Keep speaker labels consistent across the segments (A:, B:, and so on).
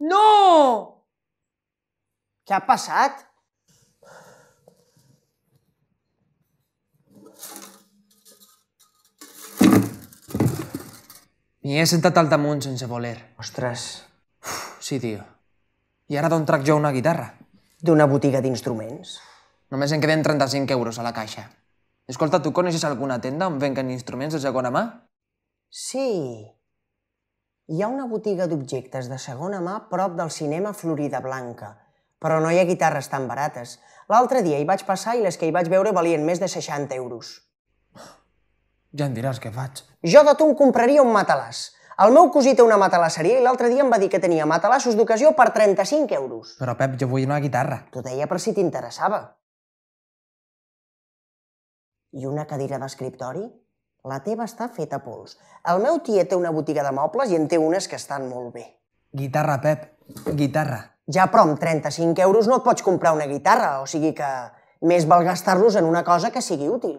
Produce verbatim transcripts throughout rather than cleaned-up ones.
A: No! Què ha passat?
B: M'hi he sentat al damunt sense voler.
A: Ostres,
B: Sí, tio. I ara d'on trac jo una guitarra?
A: d'una botiga d'instruments.
B: Només en queden trenta-cinc euros a la caixa. Escolta, tu coneixes alguna tenda on venquen instruments de segona mà?
A: Sí. Hi ha una botiga d'objectes de segona mà prop del cinema Florida Blanca, però no hi ha guitarres tan barates. L'altre dia hi vaig passar i les que hi vaig veure valien més de seixanta euros.
B: Ja em diràs què faig.
A: Jo de tu em compraria un matalàs. El meu cosí té una matalasseria i l'altre dia em va dir que tenia matalassos d'ocasió per trenta-cinc euros.
B: Però, Pep, jo vull una guitarra.
A: T'ho deia per si t'interessava. I una cadira d'escriptori? La teva està feta a pols. El meu tiet té una botiga de mobles i en té unes que estan molt bé.
B: Guitarra, Pep. Guitarra.
A: Ja, però amb trenta-cinc euros no et pots comprar una guitarra, o sigui que més val gastar-los en una cosa que sigui útil.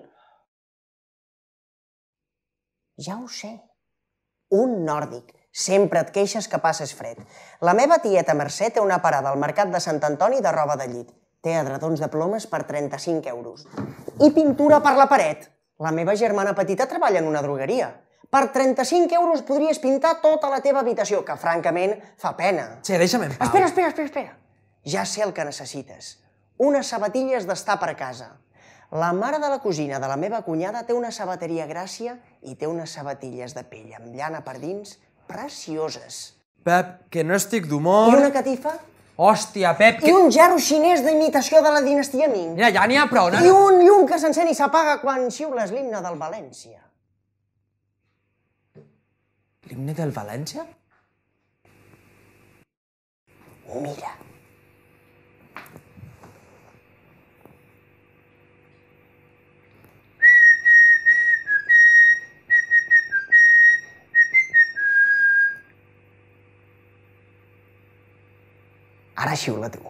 A: Ja ho sé. Un nòrdic. Sempre et queixes que passes fred. La meva tieta Mercè té una parada al mercat de Sant Antoni de roba de llit. Té edredons de plomes per trenta-cinc euros. I pintura per la paret. La meva germana petita treballa en una drogueria. Per trenta-cinc euros podries pintar tota la teva habitació, que francament fa pena.
B: Che, deixa'm en pau.
A: Espera, espera, espera, espera. Ja sé el que necessites. Unes sabatilles d'estar per casa. La mare de la cosina de la meva cunyada té una sabateria Gràcia i té unes sabatilles de pell amb llana per dins precioses.
B: Pep, que no estic
A: I
B: d'humor.
A: una catifa?
B: Hòstia, Pep,
A: I
B: que...
A: un gerro xinès d'imitació de la dinastia Ming.
B: Mira, ja n'hi ha prou, no?
A: I un llum que s'encén i s'apaga quan xiules l'himne del València.
B: L'himne del València?
A: Mira. Ara xiula tu.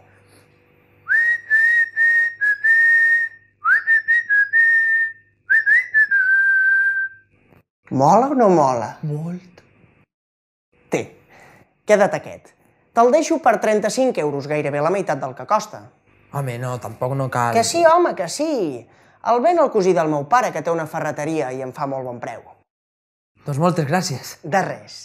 A: Mola o no mola?
B: Molt.
A: Té, queda't aquest. Te'l deixo per trenta-cinc euros, gairebé la meitat del que costa.
B: Home, no, tampoc no cal.
A: Que sí, home, que sí. El ven el cosí del meu pare, que té una ferreteria i em fa molt bon preu.
B: Doncs moltes gràcies.
A: De res.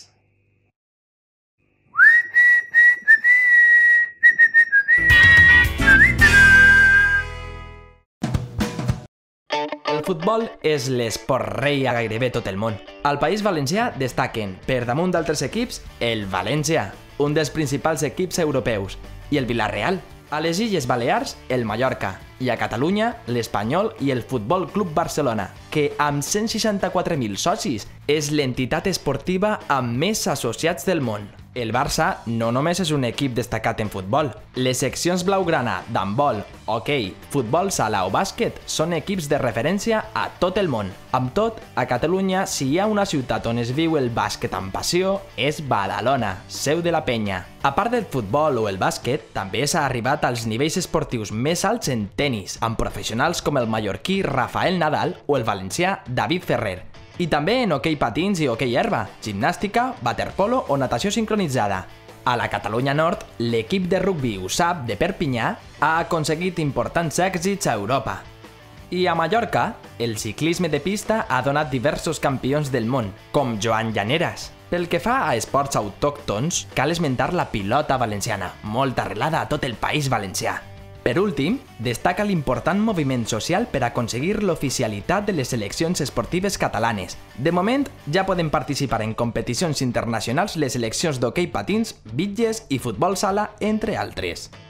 C: El futbol és l'esport rei a gairebé tot el món. Al País Valencià destaquen, per damunt d'altres equips, el València, un dels principals equips europeus, i el Villarreal. A les Illes Balears, el Mallorca, i a Catalunya, l'Espanyol i el Futbol Club Barcelona, que amb cent seixanta-quatre mil socis és l'entitat esportiva amb més associats del món. El Barça no només és un equip destacat en futbol. Les seccions blaugrana d'handbol, hoquei, futbol sala o bàsquet són equips de referència a tot el món. Amb tot, a Catalunya, si hi ha una ciutat on es viu el bàsquet amb passió, és Badalona, seu de la penya. A part del futbol o el bàsquet, també s'ha arribat als nivells esportius més alts en tenis, amb professionals com el mallorquí Rafael Nadal o el valencià David Ferrer. I també en hoquei patins i hoquei herba, gimnàstica, waterpolo o natació sincronitzada. A la Catalunya Nord, l'equip de rugbi U S A P de Perpinyà ha aconseguit importants èxits a Europa. I a Mallorca, el ciclisme de pista ha donat diversos campions del món, com Joan Llaneras. Pel que fa a esports autòctons, cal esmentar la pilota valenciana, molt arrelada a tot el País Valencià. Per últim, destaca l'important moviment social per aconseguir l'oficialitat de les seleccions esportives catalanes. De moment, ja poden participar en competicions internacionals les seleccions d'hoquei patins, bitlles i futbol sala, entre altres.